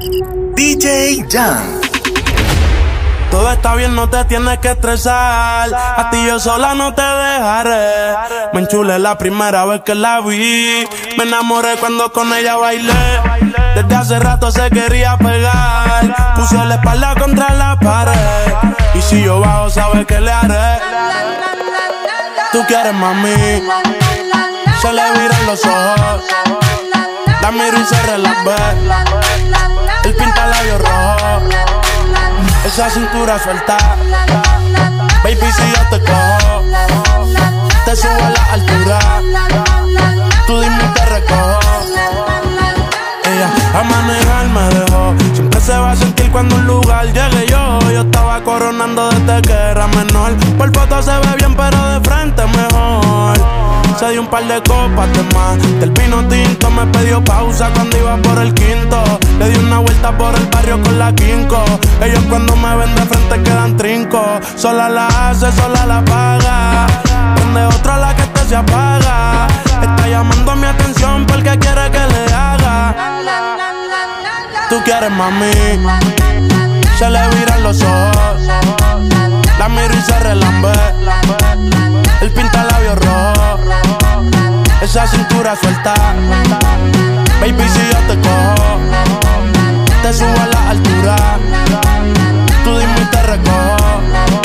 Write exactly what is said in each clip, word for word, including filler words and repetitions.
D J Jan. Todo está bien, no te tienes que estresar. A ti yo sola no te dejaré. Me enchulé la primera vez que la vi. Me enamoré cuando con ella bailé. Desde hace rato se quería pegar. Puse la espalda contra la pared. Y si yo bajo, sabes que le haré. Tú quieres, mami. Se le viran los ojos. La miro y se relambé. El pinta labios rojo. Esa cintura suelta. Baby, si yo te cojo, te subo a la altura. Tú dime y te recojo. Ella a manejar me dejó. Siempre se va a sentir cuando un lugar llegue yo. Yo estaba coronando desde que era menor. Por foto se ve bien, pero de frente mejor. Se dio un par de copas de más. Del vino tinto me pidió pausa cuando iba por el quinto. Le di una vuelta por el barrio con la quinco. Ellos cuando me ven de frente quedan trinco. Sola la hace, sola la paga. Prende otra la que este se apaga. Está llamando mi atención porque quiere que le haga. Tú quieres, mami. Se le viran los ojos. La miro y se relambe. El pinta labios rojo. Esa cintura suelta. Baby, si yo te cojo, te subo a la altura. Tú dime y te recojo.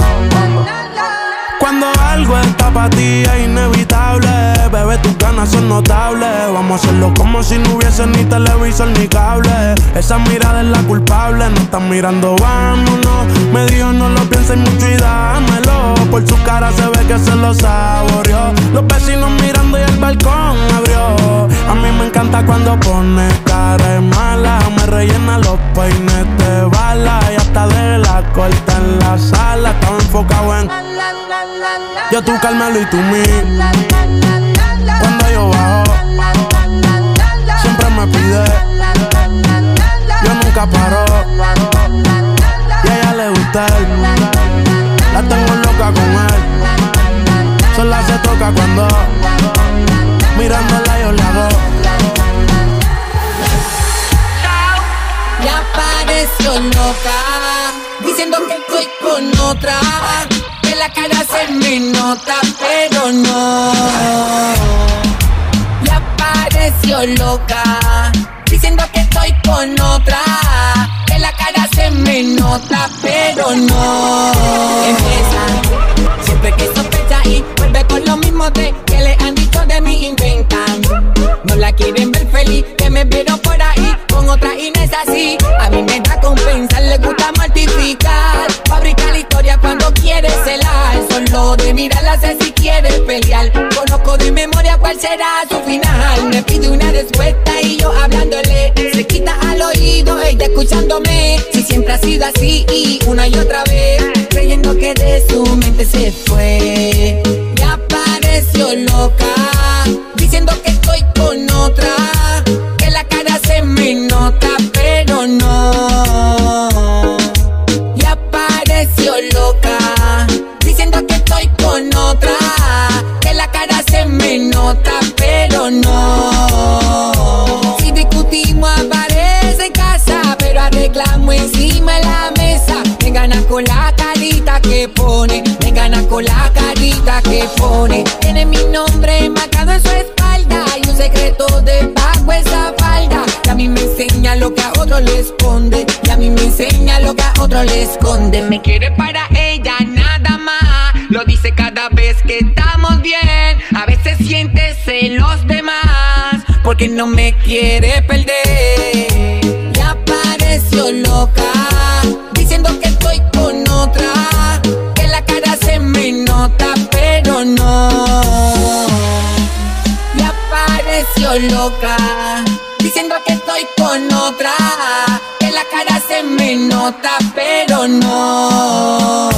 Cuando algo está pa' ti es inevitable. Bebé, tus ganas son notables. Vamos a hacerlo como si no hubiese ni televisor ni cable. Esa mirada es la culpable. No están mirando, vámonos. Me dijo no lo pienses mucho y dámelo. Por su cara se ve que se lo saboreó. Los vecinos mirando y el balcón abrió. A mí me encanta cuando pone cara de mala. Me rellena los peines de bala. Y hasta de la corta en la sala. Estaba enfocado en yo tú Carmelo y tú mí. Cuando yo bajo siempre me pide. Yo nunca paro. Y a ella le gusta él. La tengo loca con él. Sola se toca cuando mirándola yo le hago. Ya pareció loca, diciendo que estoy con otra. Que la cara se me nota, pero no. Ya pareció loca, diciendo que estoy con otra. Que la cara se me nota, pero no. Empieza, siempre que sospecha y vuelve con lo mismo de que le han dicho de mí inventan. No la quieren ver feliz, que me vieron por ahí con otra y no es así. A mí me da compensar, le gusta mortificar. Fabrica la historia cuando quiere celar. Solo de mirarla sé si quiere pelear. Conozco de memoria cuál será su final. Me pide una respuesta y yo hablándole. Se quita al oído, ella escuchándome. Si siempre ha sido así y una y otra vez, creyendo que de su mente se fue. Ya pareció loca, diciendo que estoy con otra. Que la cara se me nota, pero no. Ya pareció loca, diciendo que estoy con otra. Que la cara se me nota, pero no. Si discutimos aparece en casa, pero arreglamos encima de la mesa. Me gana con la carita que pone, me gana con la carita que pone. Tiene mi nombre marcado en su espalda y un secreto debajo esa falda. Y a mí me enseña lo que a otro le esconde, y a mí me enseña lo que a otro le esconde. Me quiere para ella nada más, lo dice cada vez que estamos bien. A veces siente celos de más, porque no me quiere perder. Ya pareció loca, diciendo que estoy con otra. Que la cara se me nota, pero no. Ya pareció loca, diciendo que estoy con otra. Que la cara se me nota, pero no.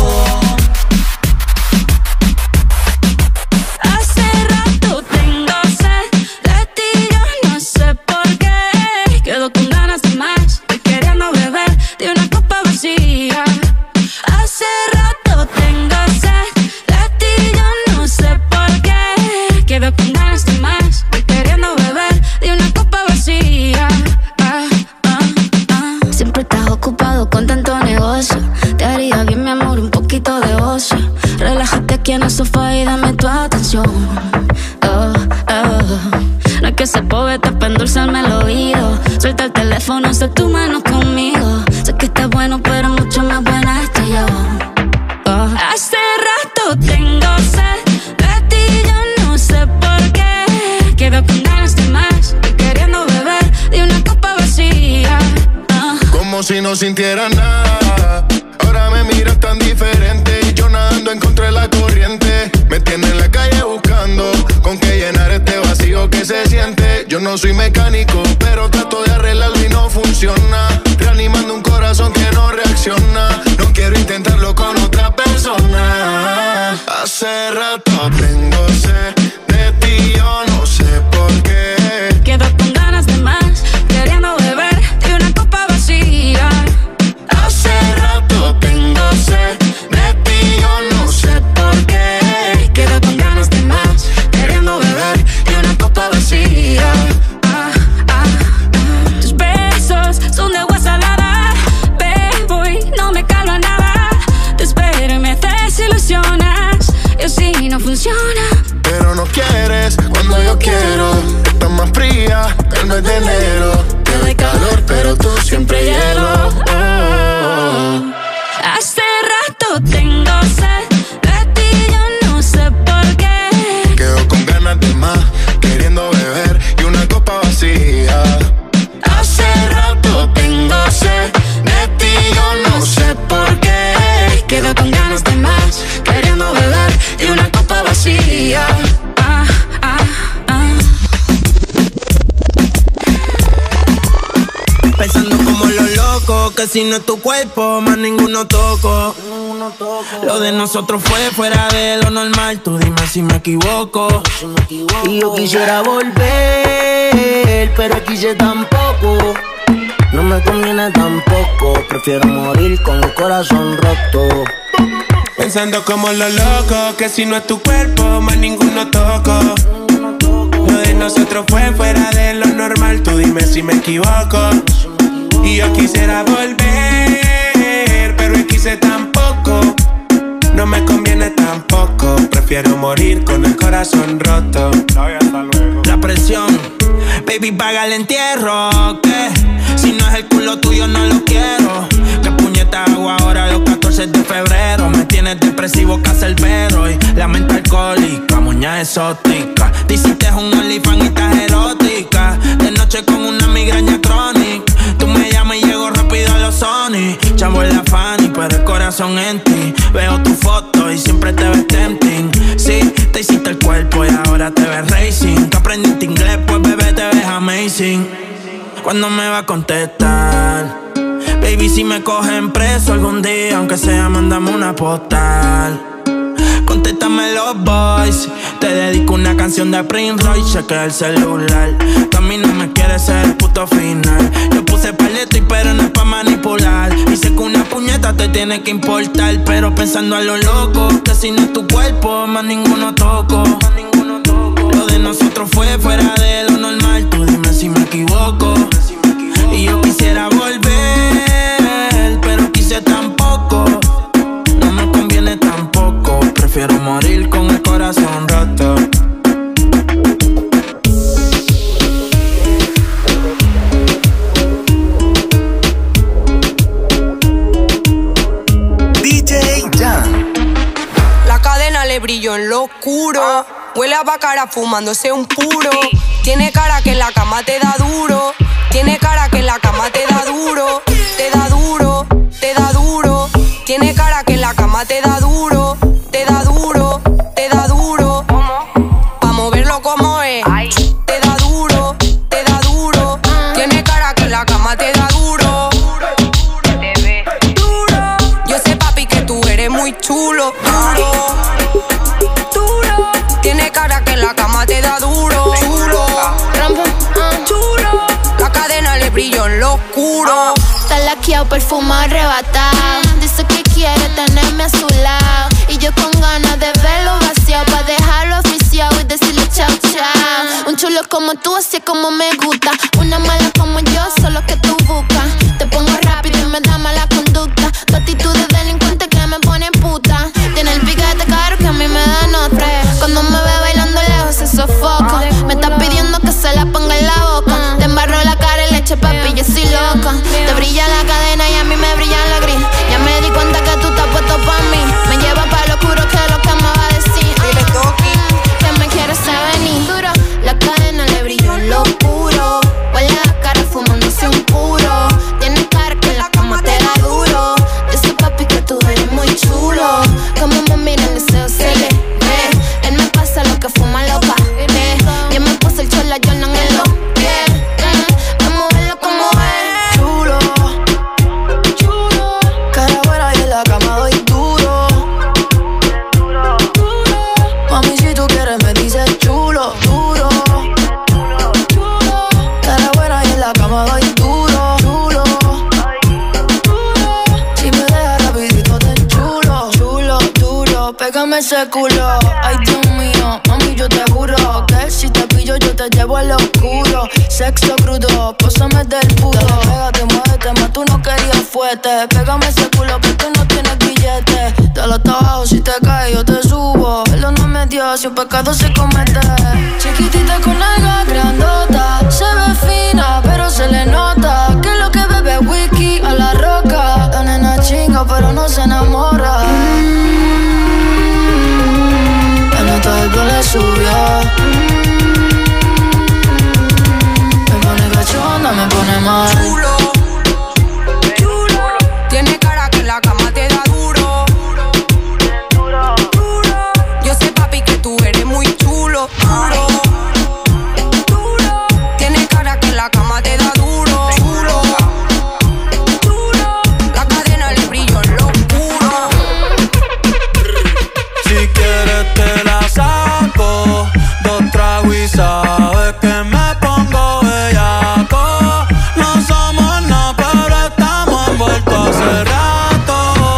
para endulzarme el oído. Suelta el teléfono, sé tu mano conmigo. Sé que estás bueno, pero mucho más buena estoy yo. Oh. Hace rato tengo sed de ti, yo no sé por qué. Quedo con ganas de más y queriendo beber de una copa vacía. Oh. Como si no sintiera nada. Ahora me miras tan diferente y yo nadando en contra de la corriente. Me tiene en la calle buscando con qué llenar este vacío que se siente. Yo no soy mecánico, pero trato de arreglarlo y no funciona. Reanimando un corazón que no reacciona. No quiero intentarlo con otra persona. Hace rato tengo sed de ti, yo no sé por qué. Quedo con ganas de más, queriendo beber de una copa vacía. Hace rato tengo sed de ti, yo no sé por qué. Quedo con ganas de más, queriendo beber de una copa vacía. Ah, ah, ah. Tus besos son de agua salada, bebo y no me calma nada. Te espero y me desilusionas, y así no funciona. Pero no quieres cuando yo quiero. Estás más fría que el mes de enero. Te doy calor, pero tú siempre hielo. Oh. Hace rato tengo sed de ti, yo no sé por qué. Quedo con ganas de más, queriendo beber y una copa vacía. Hace rato tengo sed de ti, yo no sé por qué. Quedo con ganas de más, queriendo beber y una copa vacía. Ah, ah, ah. Pensando como los locos, que si no es tu cuerpo, más ninguno toco. Lo de nosotros fue fuera de lo normal, tú dime si me equivoco. Y yo quisiera volver, pero quise tampoco. No me conviene tampoco, prefiero morir con el corazón roto. Pensando como los locos, que si no es tu cuerpo, más ninguno toco. Lo de nosotros fue fuera de lo normal, tú dime si me equivoco. Y yo quisiera volver, pero yo quise tampoco. No me conviene tampoco, prefiero morir con el corazón roto. La presión, baby, paga el entierro, que si no es el culo tuyo no lo quiero. Que puñeta hago ahora los catorce de febrero. Me tienes depresivo, cacerbero y la mente alcohólica, moña exótica. Te hiciste un OnlyFans y estás erótica. De noche con una migraña crónica. Tú me llamas y llego rápido a los Sony. Chavo en la Fanny, pero el corazón en ti. Veo tu foto y siempre te ves tempting. Sí, te hiciste el cuerpo y ahora te ves racing. Que aprendiste inglés, pues bebé te ves amazing. ¿Cuándo me va a contestar? Baby, si me cogen preso algún día, aunque sea, mándame una postal. Contéstame los boys. Te dedico una canción de Prince Royce, chequea el celular. Tú a mí no me quieres ser el puto final. Yo puse paleto y pero no es pa' manipular. Y sé que una puñeta te tiene que importar, pero pensando a lo loco, que si no es tu cuerpo, más ninguno toco. Lo de nosotros fue fuera de lo normal, tú dime si me equivoco. Y yo quisiera volver, pero quise tampoco. No me conviene tampoco, prefiero morir con el corazón roto. D J Jan. La cadena le brilló en lo oscuro. Huele a bacara fumándose un puro. Tiene cara que en la cama te da duro. Tiene cara que en la cama te da duro. Te da duro, te da duro. Tiene cara que en la cama te da duro. Te da duro, te da duro. Pa' moverlo como es. Te da duro, te da duro. Tiene cara que en la cama te da duro. Duro. Yo sé, papi, que tú eres muy chulo. Duro, duro. Tiene cara que en la cama te da duro. Chulo, chulo. La cadena le brilló en lo oscuro. Está laqueado, perfumado, arrebatado. Dice que quiere tenerme a su lado. Y yo con ganas de verlo vaciado, pa' dejarlo oficiado y decirle chao, chao. Un chulo como tú, así es como me gusta. Una mala como yo, solo que tú buscas. Te pongo rápido y me da mala conducta. Tu actitud de delincuente que me pone puta. Tiene el piquete caro que a mí me da nota. Cuando me ve bailando lejos se sofoca. Me está pidiendo que se la ponga en la boca. la cama doy duro, duro. Si me dejas rapidito te enchulo, chulo, duro. Pégame ese culo, ay Dios mío, mami yo te juro que si te pillo yo te llevo al oscuro. Sexo crudo, pósame del pudo. Pégate, muévete, más tú no querías fuerte. Pégame ese culo que tú no tienes billete. Dale hasta abajo, si te caes yo te subo. Él no me dio, si un pecado se comete. Chiquitita con alga grandota, se ve fina pero se le nota que lo que bebe whisky a la roca. La nena chinga pero no se enamora. mm, La nota del bro le subió. Me pone cachonda, me pone mal. Chulo, chulo. Tiene cara que en la cama te da duro. Duro, duro. Yo sé, papi, que tú eres muy chulo. Duro, duro. Tiene cara que en la cama te da duro. Chulo, duro. La cadena le brilló en lo oscuro. Si quieres te la saco. Dos tragos y sabes que me pongo bellaco. No somos nada, pero estamos envueltos hace rato.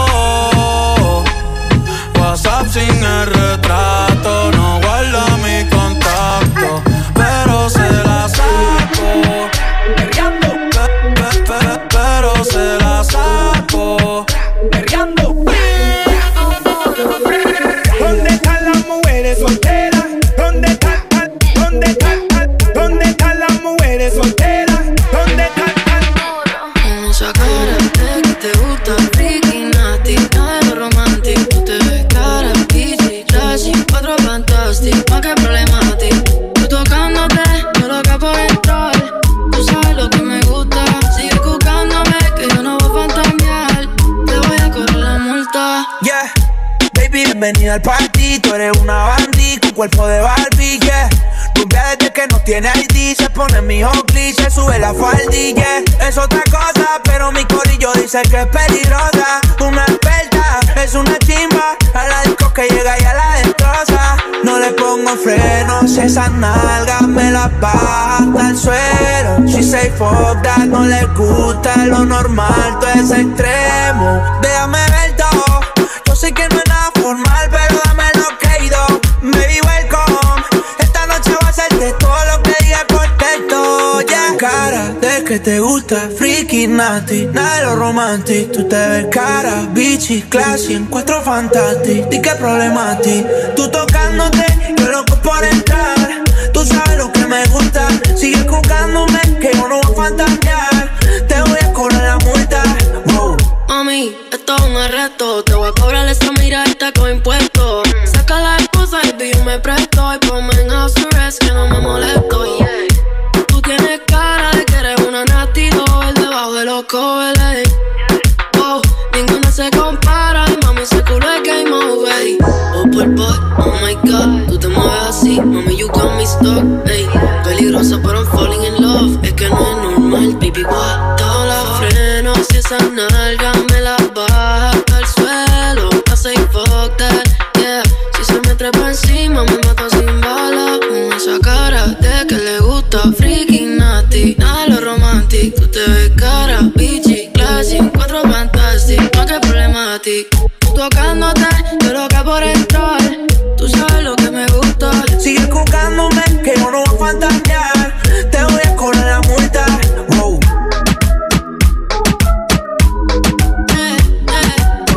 WhatsApp sin el retrato, no guarda mi contacto, pero se la saco. Perreando, pe, pe, pe, pero se la saco. Perreando. ¿Dónde están las mujeres solteras? ¿Dónde están? ¿Dónde están? ¿Dónde están las mujeres solteras? ¿Dónde están? Con esa cara de que te gusta freaky, nasty, nada de lo romantic. Tú te ves cara, bitchy, classy, cuatro fantastic, más que problemático. Tú tocándote, yo loca por entrar. Tú sabes lo que me gusta, sigue buscándome que yo no voy a fantamear. Te voy a correr la multa. Yeah, baby, bienvenida al party. Tú eres una bandí con cuerpo de Barbie, yeah. Rubia desde que no tiene I D. Se pone mi hockey, se sube la faldilla. Es otra cosa, pero mi corillo dice que es peligrosa. Una experta, es una chimba. A la disco que llega y a la destroza. No le pongo frenos, esas nalgas me las baja hasta el suelo. She say fuck that, no le gusta lo normal, todo es extremo. Déjame ver todo, yo sé que no es nada formal, pero dame lo que he ido. Baby, welcome, esta noche va a ser de todo lo que diga por texto, yeah. Cara de que te gusta, freaky, nasty, nada de lo romantic. Tú te ves cara, bitchy, classy, en cuatro fantastic. Di que problema a ti, tú tocándote, yo loco por entrar. Tú sabes lo que me gusta, sigue jugándome que yo no voy a fantasear. Te voy a cobrar la multa, wow. Mami, esto es un arresto. Te voy a cobrar esa miradita con impuestos. Saca la esposa y yo me presto. Y ponme en house arrest que no me molesto, yeah. Tú tienes cara de que eres una nasty doll debajo de los covers. Oh, ninguna se compara. Y mami, ese culo es game over. Oh, por boy, oh my god. Tú te mueves así, mami, you got me stuck. Ey, peligrosa, pero I'm falling in love. Es que no es normal, baby, what? Todos los frenos y esa nalga me la baja hasta el suelo. I say fuck that, yeah. Si se me trepa encima, me mata sin bala. Con esa cara de que le gusta freaky, nasty, nada de lo romantic. Tú te ves cara, bitchy, classy, cuatro fantastic, más que problemático. Tú tocándote, yo loca por entrar. Tú sabes lo que me gusta. Sigue jugándome que yo no voy a fantasear. Te voy a cobrar la multa, wow. Eh, eh,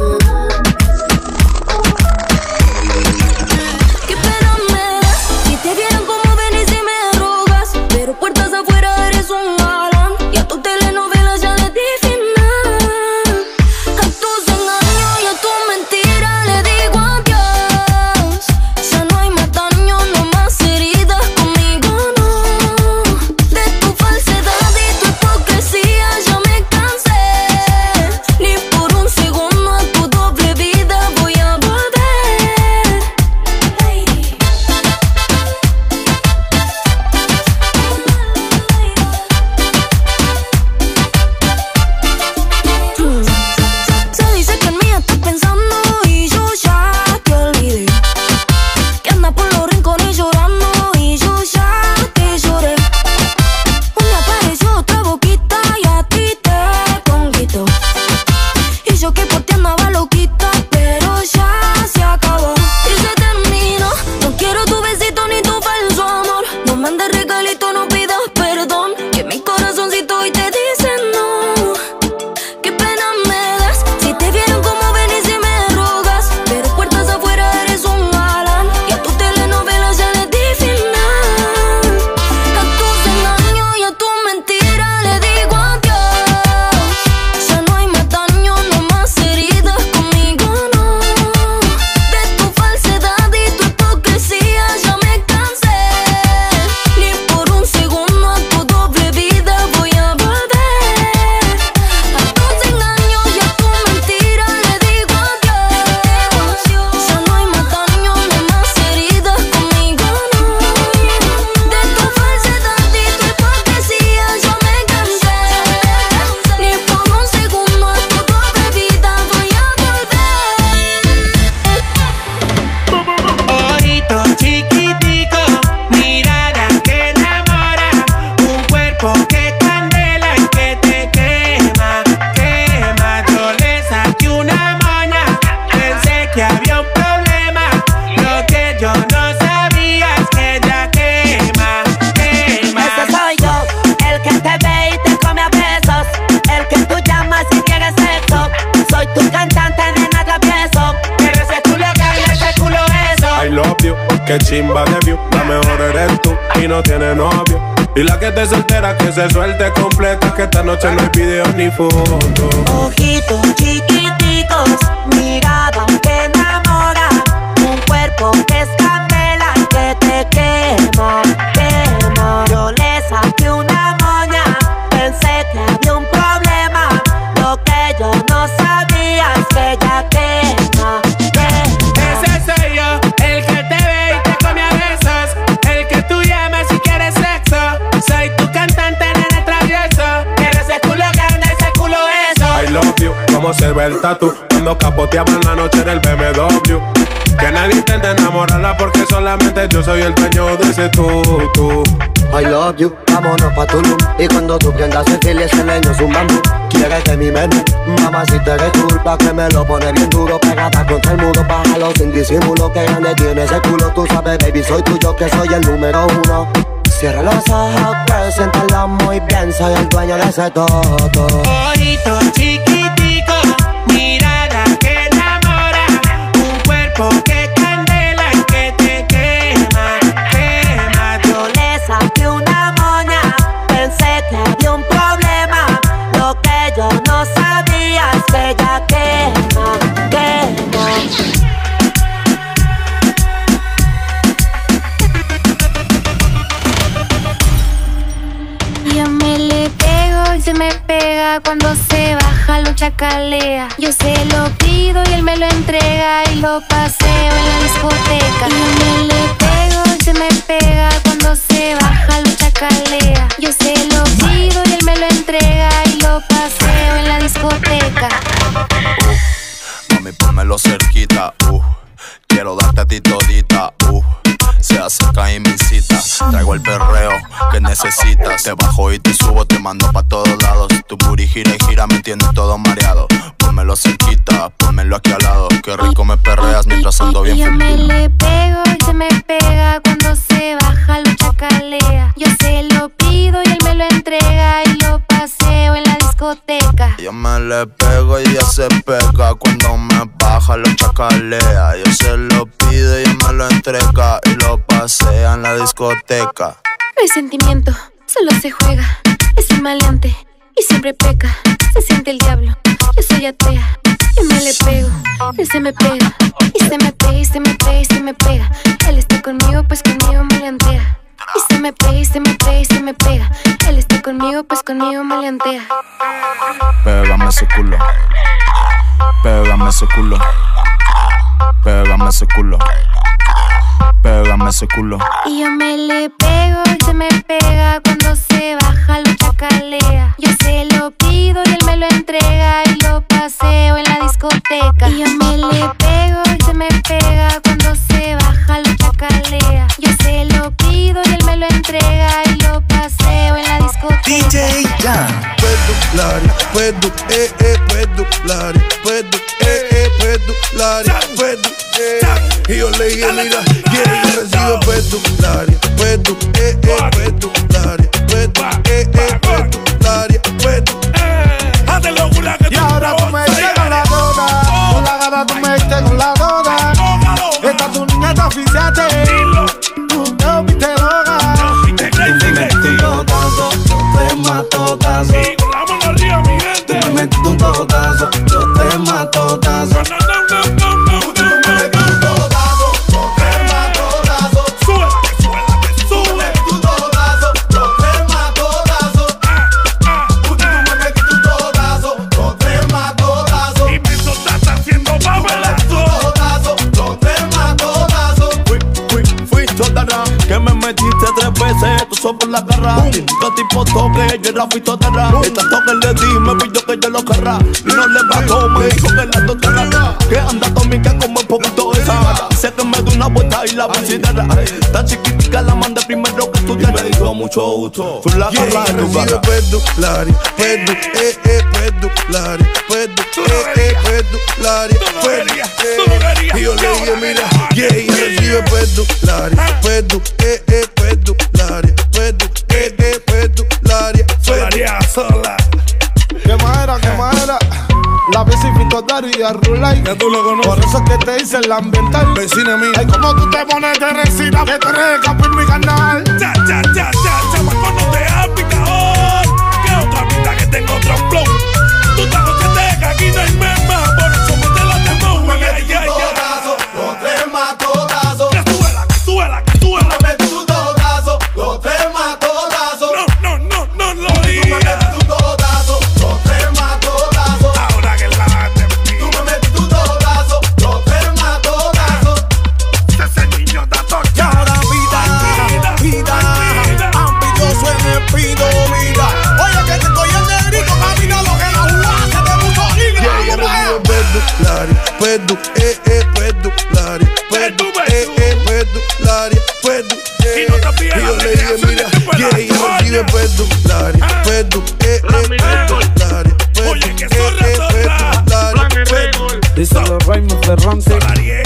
que candela y que te quema, quema. Yo le saqué una moña, pensé que había un problema. Lo que yo no sabía es que ella quema, quema. Ese soy yo, el que te ve y te come a besos, el que tú llamas si quieres sexo. Soy tu cantante, nena, travieso. Quiero ese culo grande, ese culo eso. I love you, que chimba de view. La mejor eres tú y no tiene novio. Y la que te soltera que se suelte completa, que esta noche no hay video ni foto. Ojitos chiquiticos, mirada que enamora, un cuerpo que es candela y que te quema, quema. Yo le saqué una moña, pensé que había un problema. Lo que yo no sabía es que ella quema, quema. Ese soy yo, el que te ve y te come a besos, el que tú llamas si quieres sexo. Soy tu cantante, nene travieso. Quiero ese culo grande, ese culo eso. I love you, como se ve el tatu cuando capoteaba en la noche del B M W. Que nadie intente enamorarla porque solamente yo soy el dueño de ese tutu. I love you, vámonos pa' Tulum. Y cuando tú prendas el fil, ese leño es un bambú. Quieres de mi menú, mamá, si te eres culpa que me lo pone bien duro. Pegada contra el muro, bájalo sin disimulo. Que grande tiene ese culo, tú sabes, baby, soy tuyo, que soy el número uno. Cierra los ojos, preséntalo muy bien, soy el dueño de ese todo. Ojito chiquitico, mirada que enamora, un cuerpo que candela y que te quema, quema. Yo le saqué una moña, pensé que había un problema. Lo que yo no sabía es que ella quema, quema. Yo me le pego y se me pega cuando se baja, lo chacalea. Yo se lo pido y él me lo entrega y lo paseo en la discoteca. Yo me le pego y se me pega cuando se baja, lo chacalea. Yo se lo pido y él me lo entrega y lo paseo en la discoteca. Uh, mami, pónmelo cerquita, uh, quiero darte a ti todita, uh. Se acerca y me incita, traigo el perreo que necesitas. Te bajo y te subo, te mando pa' todos lados. Tu booty gira y gira, me tiene todo mareado. Pónmelo cerquita, pónmelo aquí al lado. Qué rico me perreas mientras ando bien Yo me feliz. le pego y se me pega cuando se baja, lo chacalea. Yo se lo pido y él me lo entrega y lo paseo en la discoteca. Yo me le pego y ella se pega cuando me baja, lo chacalea. Yo se lo pido y él me lo entrega y lo pasea en la discoteca. No hay sentimiento, solo se juega. Es un maleante y siempre peca. Se siente el diablo, yo soy atea. Yo me le pego, él se me pega. Y se me pega, y se me pega, y se me pega. Él está conmigo, pues conmigo maleantea. Y se me pega, y se me pega, y se me pega. Él está conmigo, pues conmigo maleantea. Pégame ese culo, pégame ese culo, pégame ese culo, pégame ese culo. Y yo me le pego y se me pega cuando se baja, lo chacalea. Yo se lo pido y él me lo entrega y lo paseo en la discoteca. Y yo me le pego y se me pega cuando se baja, lo chacalea. Yo se lo pido y él me lo entrega y lo paseo en la discoteca. D J Jan. Puedo, Lari, puedo, eh, eh, puedo, Lari, puedo, eh, eh, puedo, Lari, puedo, eh. Y yo le dije, mira, quiere que reciba puedo, Lari, puedo, eh, eh, puedo, Lari, puedo, eh, eh, puedo, Lari, puedo. Y ahora tú me echas con la dona, con la gana tú me echas con la dona. Esta tu niña te oficiaste, tú no viste droga. Tú me metes un totazo, yo te mato tazo. Tú me metes un totazo, yo te mato tazo. Que me metiste tres veces, tú sos por la garra. Cinco tipos toque, yo era fito terra. Y tanto que le di, me pidió que yo lo querrá. Y no le bajó, me dijo que la doctora. Que anda tómica como un poquito esa. Sé que me dio una vuelta y la considera. Tan chiquitica la mandé primero que tú te dijo. conmigo mucho gusto. Full la Yeah, carra en tu recibe cara. pendularia, pendu, eh, eh, pendularia, pendu, eh, eh, pendularia, pendu, eh. Y yo le dije, mira, yeah, ella recibe pendularia, pendu, eh, eh, pendularia, pendu, eh, eh, pendularia, Solaria, sola. ¿Qué madera, qué madera? La Pacifico Daria Rulay. Ya tú lo conoces. Por eso que te dice el ambiental. vecina mía. Ay, como tú te pones de resina, que tú eres de campo en mi canal. Ya, ya, ya, ya, chamaco, no te has picado. Que otra mitad que tengo otro flow. Tú estás consciente que aquí no hay mema. Por eso me te la tengo. Ay, ay, ay, Los tres matotazos. que suela, que suela, que suela. Me metes tu totazo. Los tres matotazos. No, no, no, no lo Tú me digas. metes tu totazo. Los tres matotazos. Ahora que la de mí. Tú me metes tu totazo. Los tres matotazos. Ese niño está Y tocado. ahora vida, vida, ambicioso en el pido, vida. Oye, que te estoy en negrito, camina lo que la jugada se te puso liga. Yeah, ella Vamos recibe pendularia, pendu, eh, eh, pendularia, pendu, eh, eh, pendularia, pendu, eh. Y no te olvides Y yo la le dije, recreación mira, de tipo yeah, la ella coña. recibe pendularia, pendu, eh, La eh, Mirego. pendularia, pendu, Oye, que eh, zorra, eh, zorra. pendularia, pendu. Dice los Raymond Ferrante. Solaria.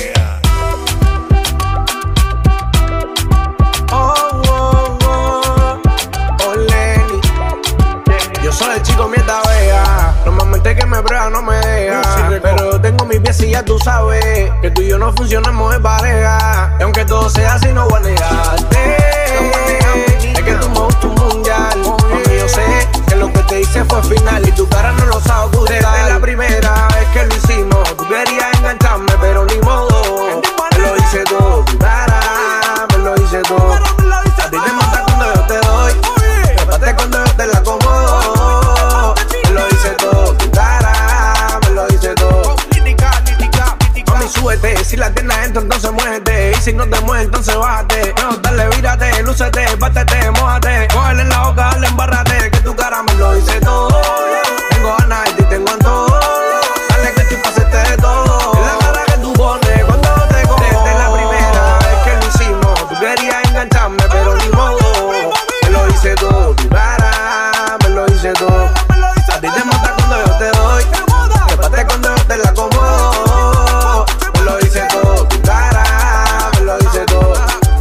Oh, oh, oh, oh, Lenny. Yo soy el chico mierda vea. Normalmente que me prueba no me deja. Pero tengo mis pies y ya tú sabes que tú y yo no funcionamos de pareja. Y aunque todo sea así, no voy a negarte. Es que tú me gustas un mundial. Porque yo sé que lo que te hice fue final. Y tu cara no lo sabe ocultar. Desde la primera vez que lo hicimos, tú querías engancharme, pero ni modo. Me lo hice todo, tu cara, me lo hice todo. A ti te mata cuando yo te doy, me bate cuando yo te la acomodo. Me lo hice todo, tu cara, me lo hice todo. Mami, súbete, si la tienes adentro, entonces muévete. Y si no te mueves, entonces bájate. No, dale, vírate, lúcete, bátete, mójate. Cógele en la boca, dale, embárrate. Que tu cara me lo hice todo. Tengo ganas de ti, tengo antojo. Dale que tú pasaste de todo. Es la cara que tú pones cuando te cojo. Desde la primera vez que lo hicimos, tú querías engancharme, pero ni modo. Me lo hice todo, tu cara, me lo hice todo. A ti te mata cuando yo te doy, me bate cuando yo te la acomodo. Me lo hice todo, tu cara, me lo hice todo.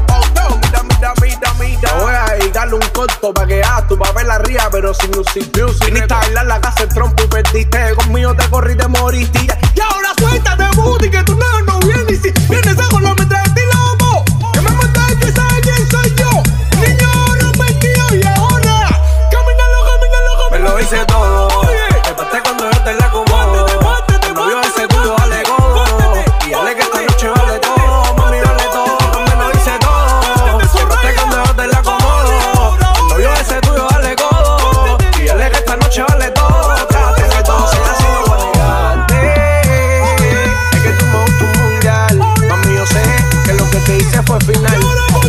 Te voy a dedicarle un corto pa' que hagas tu papel arriba, pero sin music music. Viniste a bailar la casa el trompo y perdiste. Conmigo te corrí, te moriste. Y ahora suéltate, booty, que tu nada no viene. Y si vienes a con los mientras de ti lobo, que me matas que sabes quién soy yo. Niño, no me tío y ahora camínalo, camínalo, camínalo. Me lo hice todo. Me pasé cuando yo te la acomodo. El novio ese tuyo vale godo. Y dale que esta noche vale todo. Mami, vale todo. Me lo hice todo. Me pasé cuando yo te la acomodo. El novio ese tuyo vale godo. Y dale que esta noche vale todo. Trate que todo sea así, no voy a negarte. Es que tú me gustas un mundial. Mami, yo sé que lo que te hice fue final.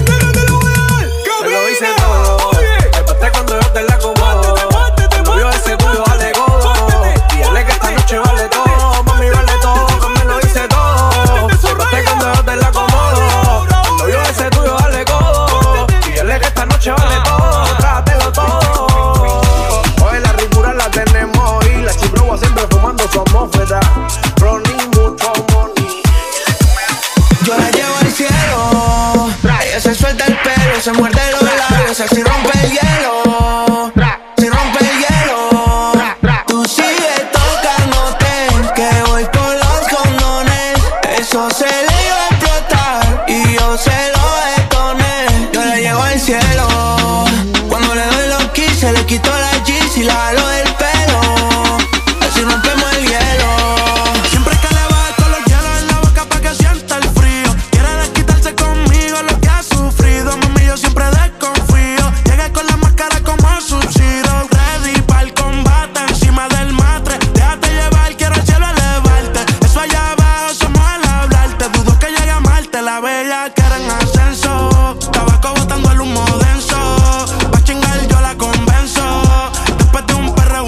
Me lo hice todo. Me pasé cuando yo te la acomodo. El novio ese tuyo vale godo. Y dale que esta noche vale todo. Mami, vale todo. Que me lo hice todo. Me pasé cuando yo te la acomodo. El novio ese tuyo vale godo. Y dale que esta noche vale todo. Trátelo todo. Hoy la ricura la tenemos y la chiproba siempre fumando su atmósfera. Ronnie, mucho money. Yo la llevo al cielo. Ella se suelta el pelo, se muerde los labios, así rompe el hielo. Si rompe el hielo. Tú sigues tocándote, que voy con los condones. Eso se le iba a explotar y yo se lo detoné. Yo le llevo al cielo. Cuando le doy los keys, se le quitó la jeans y la jalo del pelo. Así rompemos el hielo. Siempre que le baje todos los hielos en la boca pa' que sienta el frío. Quiere desquitarse conmigo lo que ha sufrido. Mami, yo siempre desconfío. Llegué con la máscara como Sub-Zero. Ready pa'l combate encima del matre. Déjate llevar, quiero al cielo elevarte. Eso allá abajo somos al hablarte. Dudo que llegue a Marte, la bella que era en ascenso. Tabaco botando el humo denso. Pa' chingar yo la convenzo. Después de un perreo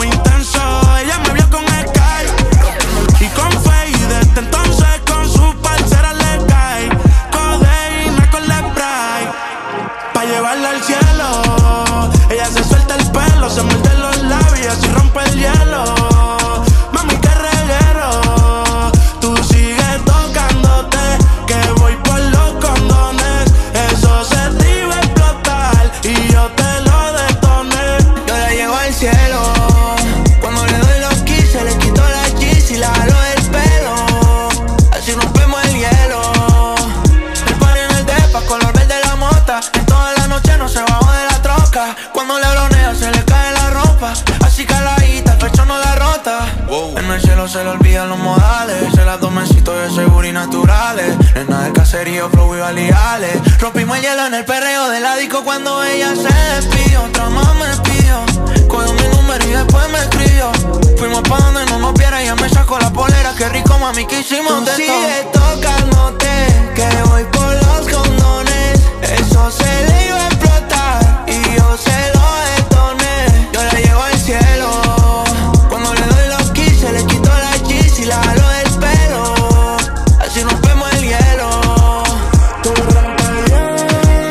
se le olvidan los modales. Se la tomecito de seguro y naturales. Nena del caserío, flow y baleales. Rompimos el hielo en el perreo de la disco cuando ella se despidió. Otra más me pidió, cogió mi número y después me escribió. Fuimos pa' donde no nos viera, ella me sacó la polera. Qué rico, mami, que hicimos de todo. Sigue tocándote, que voy por los condones. Eso se le iba a explotar y yo se lo detoné. Yo la llevo al cielo. Cuando le doy los kiss, se le quito la cheese y la jalo del pelo. Así rompemos el hielo. Tú rompes el hielo.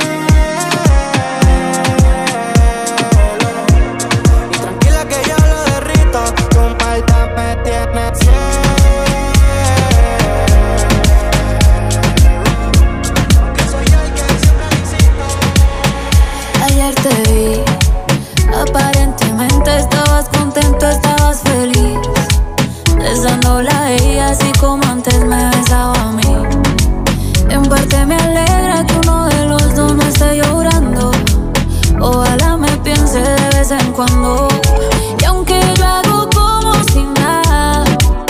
Y tranquila que yo lo derrito. Tu palta me tiene cielo. Que soy yo el que siempre visito. Ayer te vi, aparentemente estabas contento, estabas feliz, besándola a ella así como antes me besaba a mí. En parte me alegra que uno de los dos no esté llorando. Ojalá me piense de vez en cuando. Y aunque yo hago como si nada,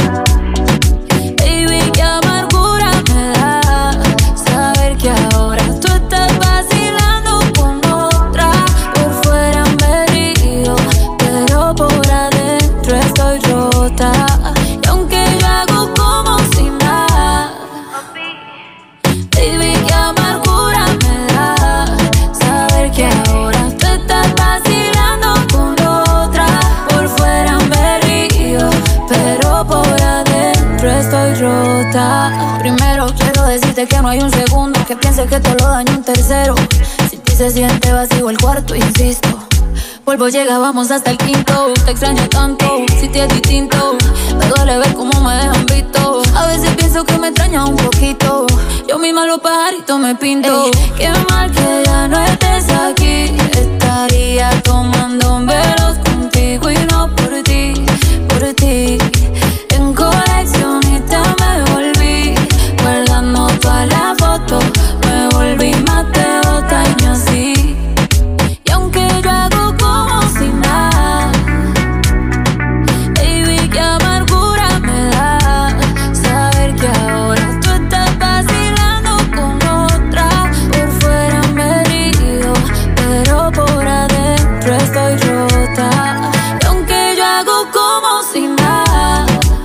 baby, qué amargura me da saber que ahora tú estás vacilando con otra. Por fuera me río, pero por adentro estoy rota. Y aunque yo hago como si nada, baby, qué amargura me da saber que ahora tú estás vacilando con otra. Por fuera me río, pero por adentro estoy rota. Primero quiero decirte que no hay un segundo que piense que te lo daño un tercero. Si ti se siente vacío el cuarto, insisto, vuelvo, llega, vamos hasta el quinto. Te extraño tanto, si te es distinto. Me duele ver cómo me dejan visto. A veces pienso que me extraña un poquito. Yo misma los pajaritos me pinto. Ey, qué mal que ya no estés aquí. Estaría tomando velos contigo y no por ti, por ti. En coleccionista me volví, guardando todas las fotos. Me volví más de dos años así. Y aunque yo hago como si nada, baby, qué amargura me da saber que ahora tú estás vacilando con otra. Por fuera me río, pero por adentro estoy rota. Y aunque yo hago como si nada,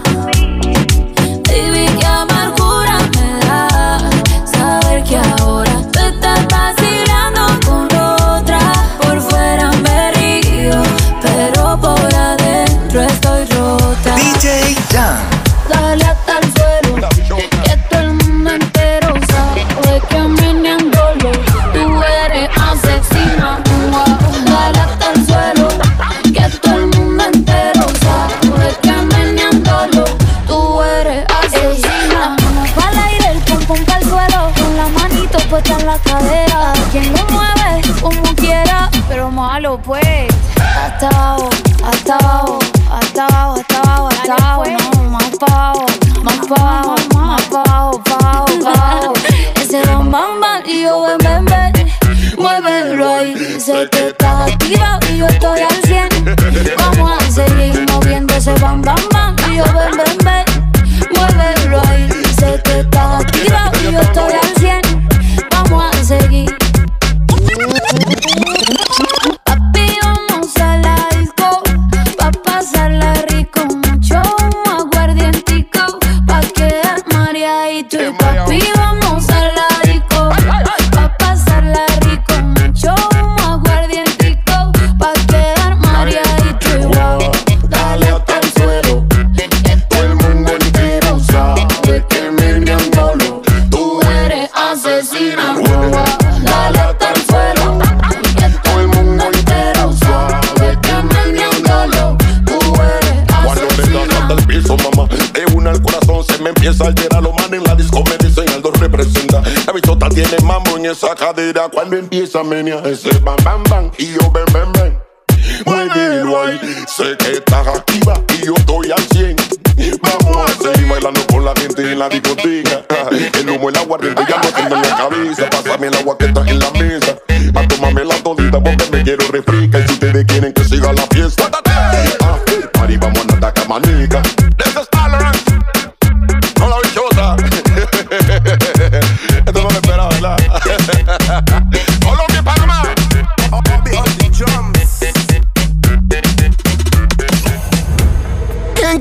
baby, qué amargura me da saber que ahora tú estás vacilando con otra. Por fuera me río, pero por adentro estoy rota. D J Jan. Dale hasta el suelo, que todo el mundo entero sabe que meneándolo tú eres asesina. Dale hasta el suelo, que todo el mundo entero sabe que meneándolo tú eres asesina. Manos pa'l aire, el pum pum pa'l suelo, con la manito puesta en la cadera. Quien lo mueve como quiera, pero malo pues. Hasta abajo, hasta abajo, hasta abajo, hasta abajo, hasta abajo, no, más pa' abajo, más pa' abajo, más pa' abajo, pa' abajo, pa' abajo. Ese bam bam bam y yo ven ven ven, muévelo ahí. Sé que estás activa y yo estoy al cien. Vamos a seguir moviendo ese bam bam bam y yo ven ven ven, muévelo ahí. Sé que estás activa y yo estoy al cien. Vamos a seguir. Papi, vamos a la disco, pa' pasarla rico. Mucho aguardientico, pa' quedar mareadito. Y papi, vamos a la disco, pa' pasarla rico. Mucho aguardientico, pa' quedar mareadito. Y wow, dale hasta el suelo, que todo el mundo entero sabe que meneándolo tú eres asesina. Wow, dale hasta el suelo, que todo el mundo entero sabe que meneándolo tú eres asesina. Cuando me das hasta el piso, mamá, de una al corazón se me empieza a alterar. Los manes en la disco me dicen Aldo representa. La bichota tiene mambo en esa cadera. Cuando empieza a menear ese bam bam bam y yo ven ven ven, muévelo ahí. Sé que estás activa y yo estoy al cien. Vamos a seguir bailando con la gente en la discoteca. El humo, el aguardiente ya no tengo en la cabeza. Pásame el agua que está en la mesa, pa' tomarme la todita porque me quiero refrescar. Y si ustedes quieren que siga la fiesta, ah, party, vamos a andar camanica. This is all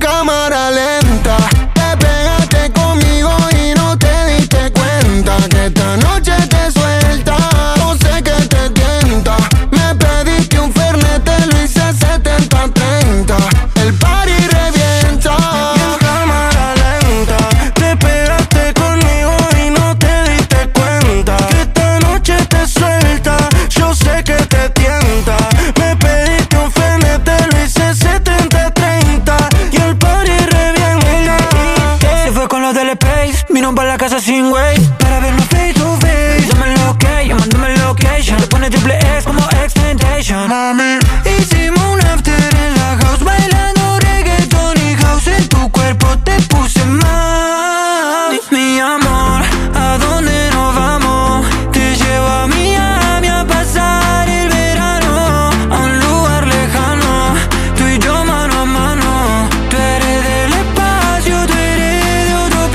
cámara lenta te pegaste conmigo y no te diste cuenta que esta noche te suelta. No sé que te tienta. Me pediste un fernet, te lo hice setenta treinta. El party revienta. Y en cámara lenta te pegaste conmigo y no te diste cuenta que esta noche te suelta. Yo sé que te tienta. Me pediste un fernet, te lo hice setenta treinta. Y el party revienta. Se fue con los del Space, vino pa' la casa sin Waze para vernos face to face. Dame lo que, llamándome el location. Te pone triple X como X-Tentation. Mami, hicimos un after en la house, bailando reggaeton y house. En tu cuerpo te puse mal. Mi amor, ¿a dónde nos vamos? Te llevo a Miami a pasar el verano, a un lugar lejano, tú y yo mano a mano. Tú eres del espacio, tú eres de otro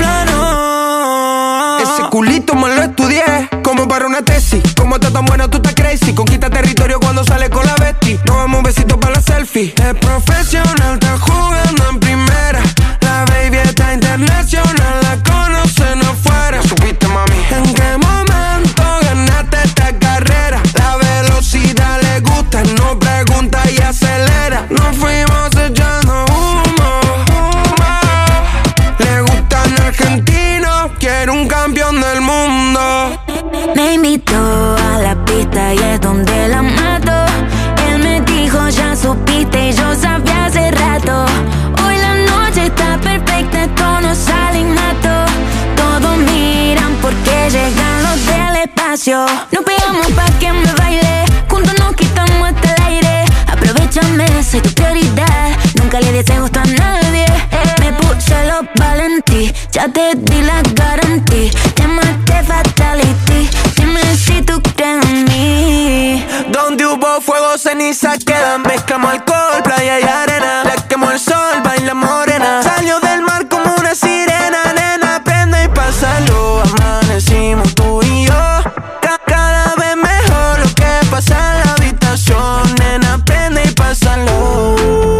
plano. ese culito me lo estudié como para una tesis. Como estás tan buena, tú estás crazy. Conquista territorio cuando sale con la bestie. Nos damos un besito para la selfie. Es profesional, está jugando en primera. La baby está internacional, la conocen afuera. ¿Supiste, mami? ¿En qué momento ganaste esta carrera? La velocidad le gusta, no pregunta y acelera. Nos fuimos echando humo, humo. Le gustan argentinos, quiere un campeón del mundo. Me invitó a la pista y es donde la mato. Él me dijo ya supiste y yo sabía hace rato. Hoy la noche está perfecta, esto no sale innato. Todos miran porque llegan los del espacio. Nos pegamos pa' que me baile, juntos nos quitamos hasta el aire. Aprovechame, soy tu prioridad, nunca le des gusto a nadie. Me puse los valentí, ya te di la garantía. Llamaste fatality, dime si tú crees en mí. Donde hubo fuego, ceniza quedan. Mezclamos alcohol, playa y arena. Le quemó el sol, baila morena. Salió del mar como una sirena. Nena, prende y pásalo. Amanecimos tú y yo. Ca- Cada vez mejor lo que pasa en la habitación. Nena, prende y pásalo.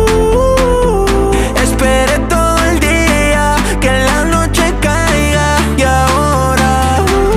Esperé todo el día que la noche caiga. Y ahora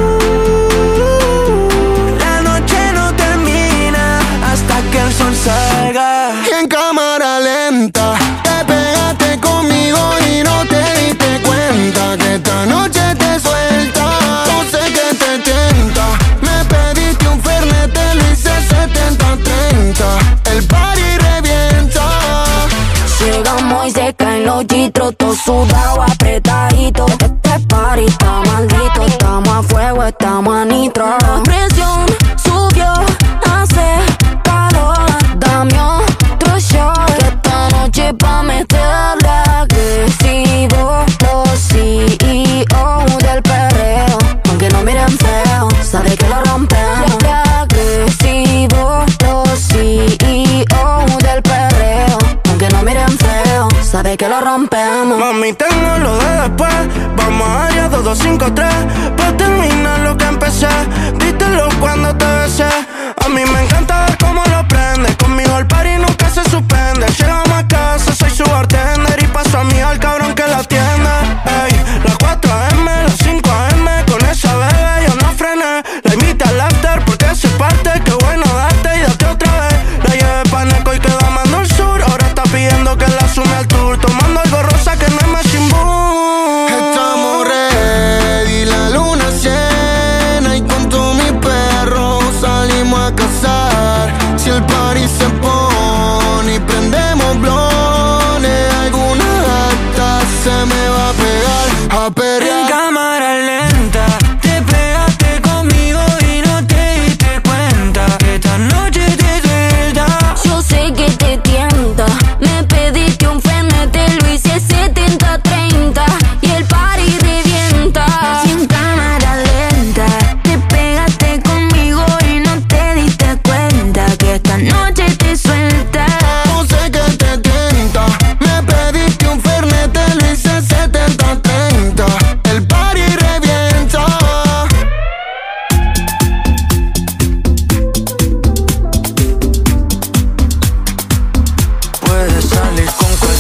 uh, la noche no termina hasta que el sol salga. Y en cámara lenta te pegaste conmigo y no te diste cuenta que esta noche te suelta. No sé que te tienta. Me pediste un fernet, te lo hice setenta treinta. El party revienta. Llegamos y se caen los chitros, todo sudado, apretadito. Este party está maldito, estamos a fuego, estamos a nitro. La presión subió, hace calor. Dame otro shot, que esta noche pa' meterle agresivo. Los C E O del perreo, aunque no miren feo, sabe que lo rompemos. Agresivo, los C E O del perreo, aunque no miren feo, sabe que lo rompemos. Mami, tengo lo de después. Vamos allá, dos, dos, cinco, tres. Pa' terminar lo que empecé. Dítelo cuando te besé. A mí me encanta ver cómo lo prende. Conmigo el party nunca se suspende. Llegamos a casa, soy su bartender. Y paso a mí al cabrón que la atiende. Ey, las cuatro a eme, las cinco a eme. Con esa bebé yo no frené. La invité al after porque se parte. Qué bueno darte y date otra vez. La llevé pa' Neco y quedó mando al sur. Ahora está pidiendo que la sume al tour. Tomando algo rosa que no es Machine Boom. Estamos ready, la luna llena y con todos mis perros salimos a cazar. Si el party se pone y prendemos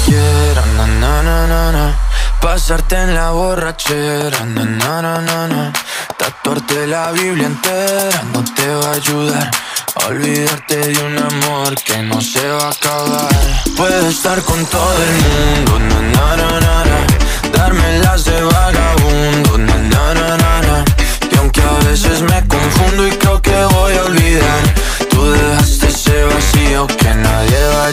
cualquiera, na na na na na. Pasarte en la borrachera, na na na na na. Tatuarte la Biblia entera no te va a ayudar a olvidarte de un amor que no se va a acabar. Puedo estar con todo el mundo, na na na na na. Darme las de vagabundo, na na na na na. Y aunque a veces me confundo y creo que voy a olvidar, tú dejaste ese vacío que nadie va a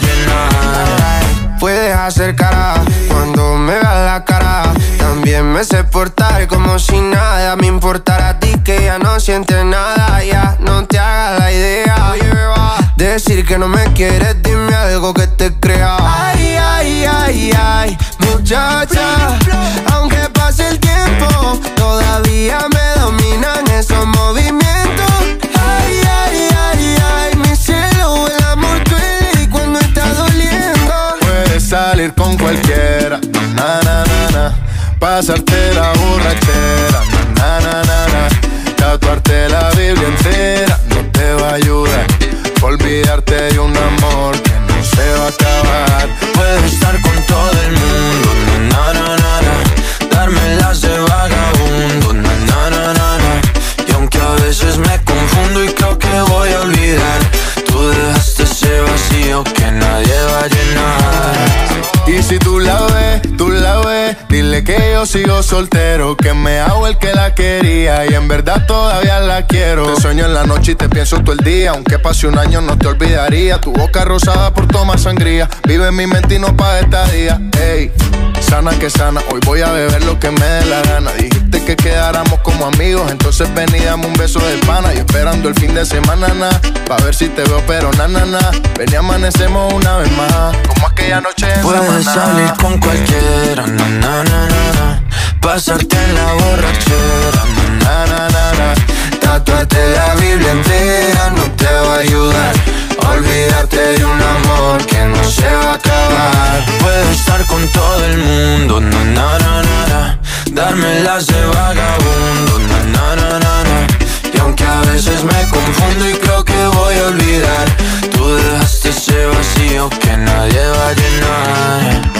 llenar. Puedes hacer cara cuando me veas la cara. También me sé portar como si nada me importara a ti, que ya no sientes nada. Ya no te hagas la idea. Oye, beba, decir que no me quieres, dime algo que te crea. Ay, ay, ay, ay, muchacha, aunque pase el tiempo, todavía me dominan esos movimientos. Ay, ay, ay, ay, mi cielo, el amor duele y cuando está doliendo. Puedes salir con cualquiera, na na na na. Pasarte la borrachera, na na na na. Tatuarte la Biblia entera no te va a ayudar. Olvidarte de un amor que no se va a acabar. Puedo estar con todo el mundo, na na na na. Darme las de vagabundo, na na na na na. Y aunque a veces me confundo y creo que voy a olvidar, tú dejaste ese vacío que nadie va a llenar. Y si tú la ves, tú la ves, dile que yo sigo soltero, que me hago el que la quería y en verdad todavía la quiero. Te sueño en la noche y te pienso todo el día, aunque pase un año no te olvidaría. Tu boca rosada por tomar sangría, vive en mi mente y no pa' esta día. Ey, sana que sana, hoy voy a beber lo que me dé la gana. Dijiste que quedáramos como amigos, entonces ven y dame un beso de pana. Y esperando el fin de semana, na, pa' ver si te veo pero na, na, na. Ven y amanecemos una vez más, como aquella noche en Puedes salir con cualquiera, na na na na na. Pasarte en la borrachera, na na na na. Tatuarte la Biblia entera no te va a ayudar a olvidarte de un amor que no se va a acabar. Puedo estar con todo el mundo, na na na na na. Darme las de vagabundo, na na na na na. Y aunque a veces me confundo y creo que voy a olvidar, tú dejaste ese vacío que nadie va a llenar.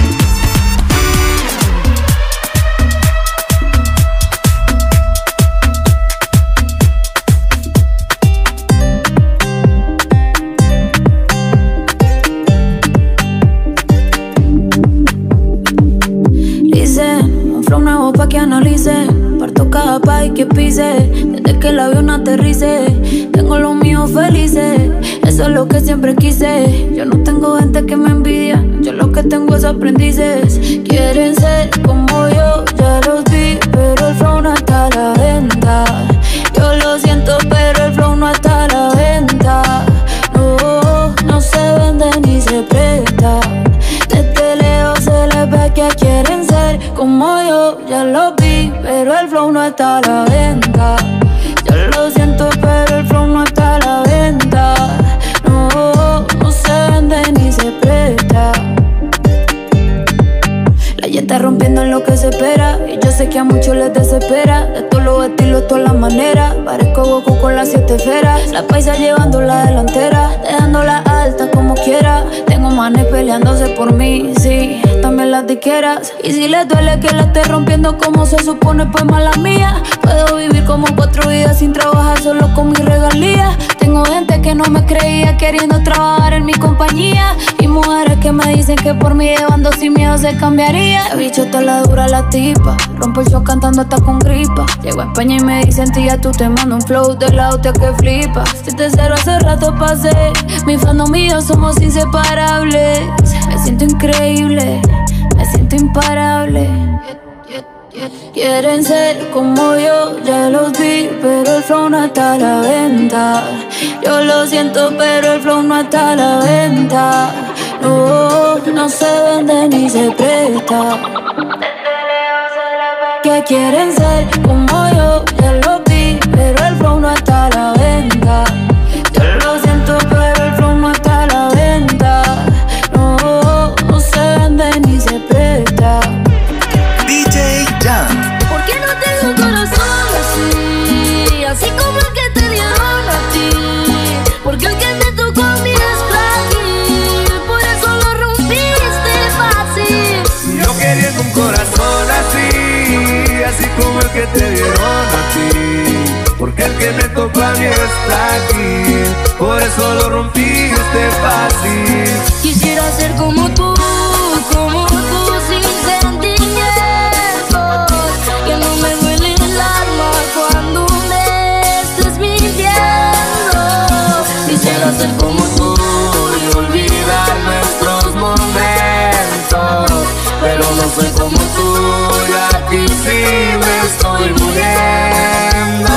Un flow nuevo pa' que analice, parto cada país que pise. Desde que el avión aterrice, tengo los míos felices. Eso es lo que siempre quise. Yo no tengo gente que me envidia, yo lo que tengo es aprendices. Quieren ser como yo, ya los vi, pero el flow no está a la venta. Yo lo siento, pero el flow no está a la venta. No, no se vende ni se presta. Desde lejos se les ve que quieren ser como yo, ya lo vi, pero el flow no está a la venta. Yo lo siento, pero el flow no está a la venta. No, no se vende ni se presta. La ya está rompiendo en lo que se espera, y yo sé que a muchos les desespera. De todos los estilos, todas las maneras, parezco Goku con las siete esferas. La paisa llevando la delantera, dejándola alta como quiera. Tengo manes peleándose por mí, sí, también las diqueras. Y si les duele que la esté rompiendo como se supone, pues mala mía. Puedo vivir como cuatro vidas sin trabajar, solo con mis regalías. Tengo gente que no me creía queriendo trabajar en mi compañía, y mujeres que me dicen que por mí llevando sin miedo se cambiaría. La bicho está la dura la tipa, rompo el show cantando hasta con gripa. Llego a España y me dicen tía, tú te mando un flow de la hostia que flipa. Si te cero hace rato pasé, mi fandom mío somos inseparables. Me siento increíble, me siento imparable. Quieren ser como yo, ya los vi, pero el flow no está a la venta. Yo lo siento, pero el flow no está a la venta. No, no se vende ni se presta. Que quieren ser como yo, ya los vi, pero el flow no está a la venta. Yo lo siento, pero el flow no está a la venta. No, no se vende ni se presta. D J Jam. ¿Por qué no tengo un corazón así? Así como el que te dieron a ti. Porque el que te tocó a mí es frágil, por eso lo rompiste fácil. que te dieron a ti, porque el que me tocó a mí está aquí, por eso lo rompiste fácil. Quisiera ser como tú, como tú, sin sentimientos, que no me duele el alma cuando me estés mintiendo. Quisiera ser como tú y olvidar nuestros momentos, pero no soy como tú y aquí sí me estoy muriendo.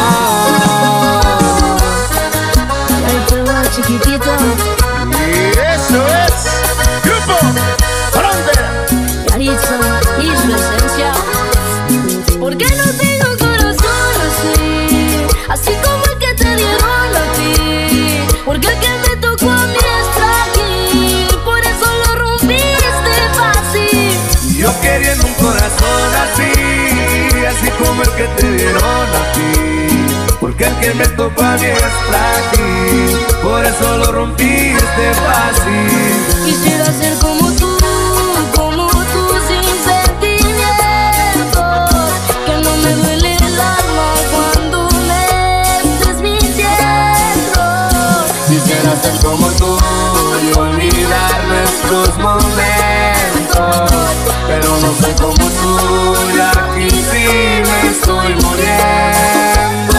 El fuego chiquitito. Y eso es Grupo Frontera. Yaritza y su esencia. ¿Por qué no tengo corazón así? Así como el que te dieron a ti. Porque el que me tocó a mí está aquí, por eso lo rompiste fácil. Yo queriendo un corazón así, así como el que te dieron a ti, porque el que me tocó a mí está aquí, por eso lo rompiste fácil. Quisiera ser como tú, como tú, sin sentimientos, que no me duele el alma cuando me estés mintiendo. Quisiera ser como tú y olvidar nuestros momentos, pero no soy como tú y aquí sí me estoy muriendo.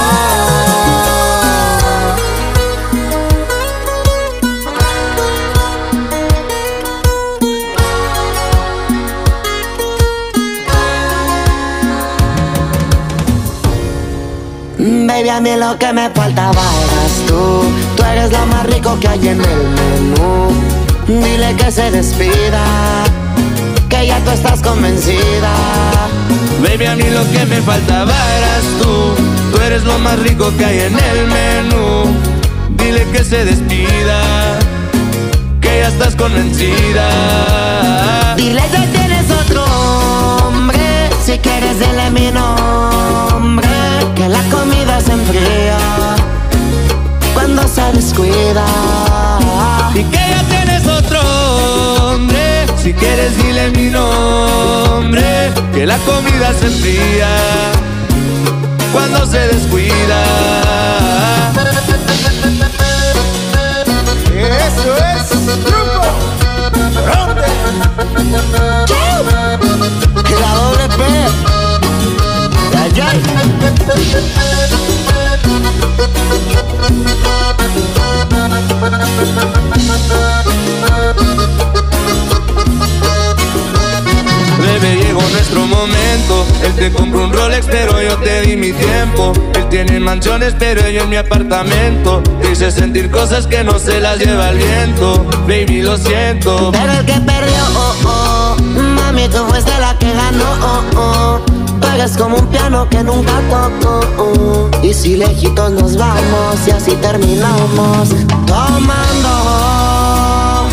Baby, a mí lo que me faltaba eras tú. Tú eres lo más rico que hay en el menú. Dile que se despida, que ya tú estás convencida. Baby, a mí lo que me faltaba eras tú. Tú eres lo más rico que hay en el menú. Dile que se despida, que ya estás convencida. Dile que tienes otro hombre, si quieres dile mi nombre, que la comida se enfría cuando se descuida. Y que ya tienes otro hombre, si quieres dile mi nombre, que la comida se enfría cuando se descuida. Eso es Grupo Frontera. Y la doble P. Ay, ay. Bebé, llegó nuestro momento. Él te compró un Rolex, pero yo te di mi tiempo. Él tiene mansiones, pero yo en mi apartamento. Te hice sentir cosas que no se las lleva el viento. Baby, lo siento. Pero el que perdió, oh, oh. Mami, tú fuiste la que ganó, oh, oh. Tú eres como un piano que nunca tocó, oh. Y si lejitos nos vamos y así terminamos, tomando,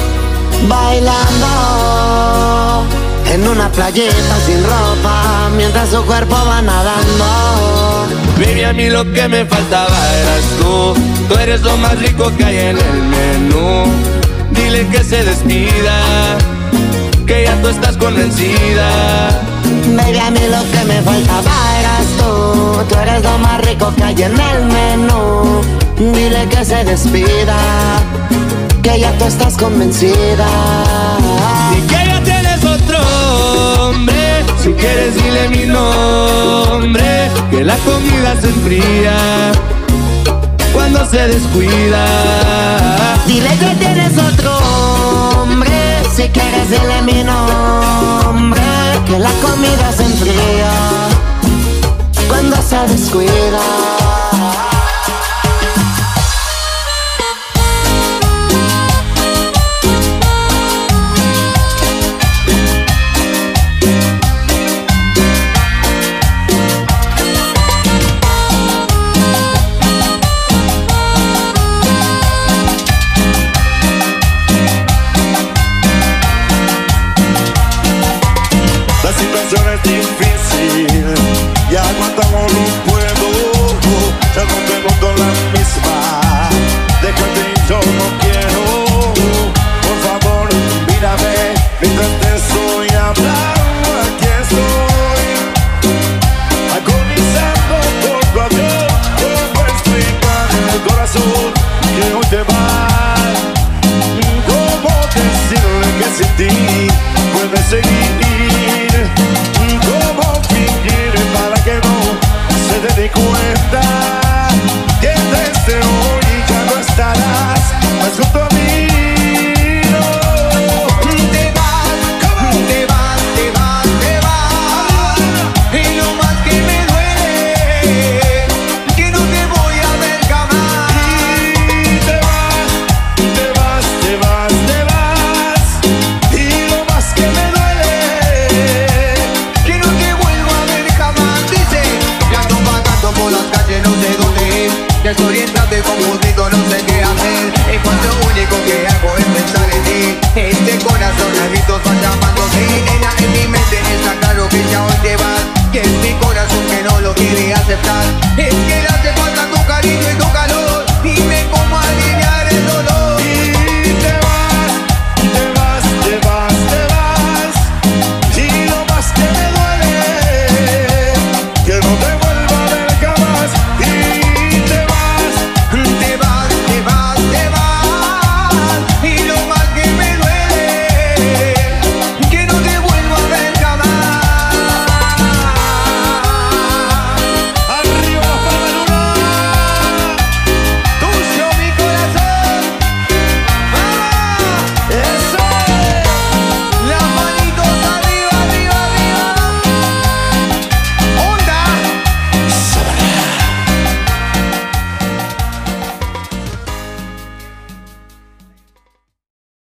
bailando en una playita sin ropa, mientras su cuerpo va nadando. Baby, a mí lo que me faltaba eras tú. Tú eres lo más rico que hay en el menú. Dile que se despida, que ya tú estás convencida. Baby, a mí lo que me faltaba eras tú. Tú eres lo más rico que hay en el menú. Dile que se despida, que ya tú estás convencida. Y que ya tienes otro hombre, si quieres dile mi nombre, que la comida se enfría cuando se descuida. Dile que tienes otro hombre, si quieres dile mi nombre, que la comida se enfría cuando se descuida. Es difícil, ya aguantamos, no puedo, ya no tengo con la misma, déjate y yo no quiero, por favor mírame, mientras te estoy hablando, aquí estoy, agoniza. mí, puedes seguir.